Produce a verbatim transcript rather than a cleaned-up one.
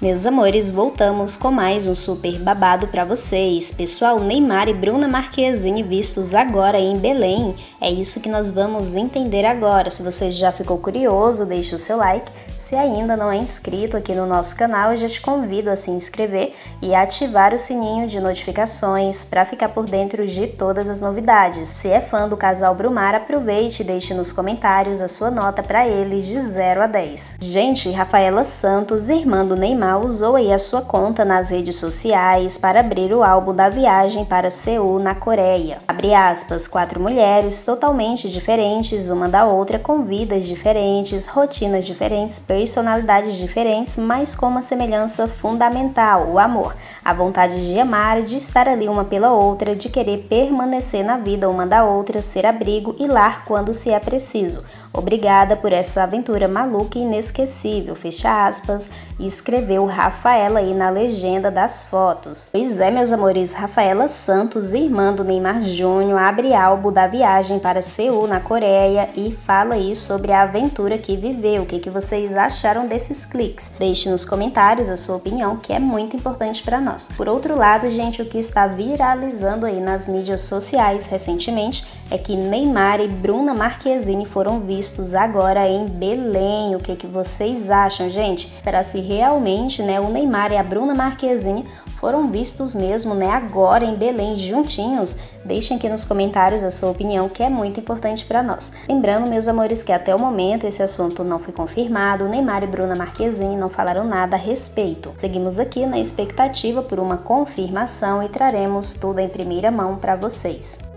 Meus amores, voltamos com mais um super babado pra vocês. Pessoal, Neymar e Bruna Marquezine vistos agora em Belém. É isso que nós vamos entender agora. Se você já ficou curioso, deixe o seu like. Se ainda não é inscrito aqui no nosso canal, eu já te convido a se inscrever e ativar o sininho de notificações para ficar por dentro de todas as novidades. Se é fã do casal Brumar, aproveite e deixe nos comentários a sua nota para eles de zero a dez. Gente, Rafaela Santos, irmã do Neymar, usou aí a sua conta nas redes sociais para abrir o álbum da viagem para Seul, na Coreia. Abre aspas, quatro mulheres totalmente diferentes uma da outra, com vidas diferentes, rotinas diferentes, personalidades diferentes, mas com uma semelhança fundamental, o amor, a vontade de amar, de estar ali uma pela outra, de querer permanecer na vida uma da outra, ser abrigo e lar quando se é preciso. Obrigada por essa aventura maluca e inesquecível, fecha aspas, e escreveu Rafaela aí na legenda das fotos. Pois é, meus amores, Rafaela Santos, irmã do Neymar Júnior, abre álbum da viagem para Seul, na Coreia, e fala aí sobre a aventura que viveu. O que, que vocês acharam desses cliques? Deixe nos comentários a sua opinião, que é muito importante para nós. Por outro lado, gente, o que está viralizando aí nas mídias sociais recentemente é que Neymar e Bruna Marquezine foram vistos vistos agora em Belém. O que que vocês acham, gente? Será se realmente, né, o Neymar e a Bruna Marquezine foram vistos mesmo, né, agora em Belém juntinhos? Deixem aqui nos comentários a sua opinião, que é muito importante para nós. Lembrando, meus amores, que até o momento esse assunto não foi confirmado, Neymar e Bruna Marquezine não falaram nada a respeito. Seguimos aqui na expectativa por uma confirmação e traremos tudo em primeira mão para vocês.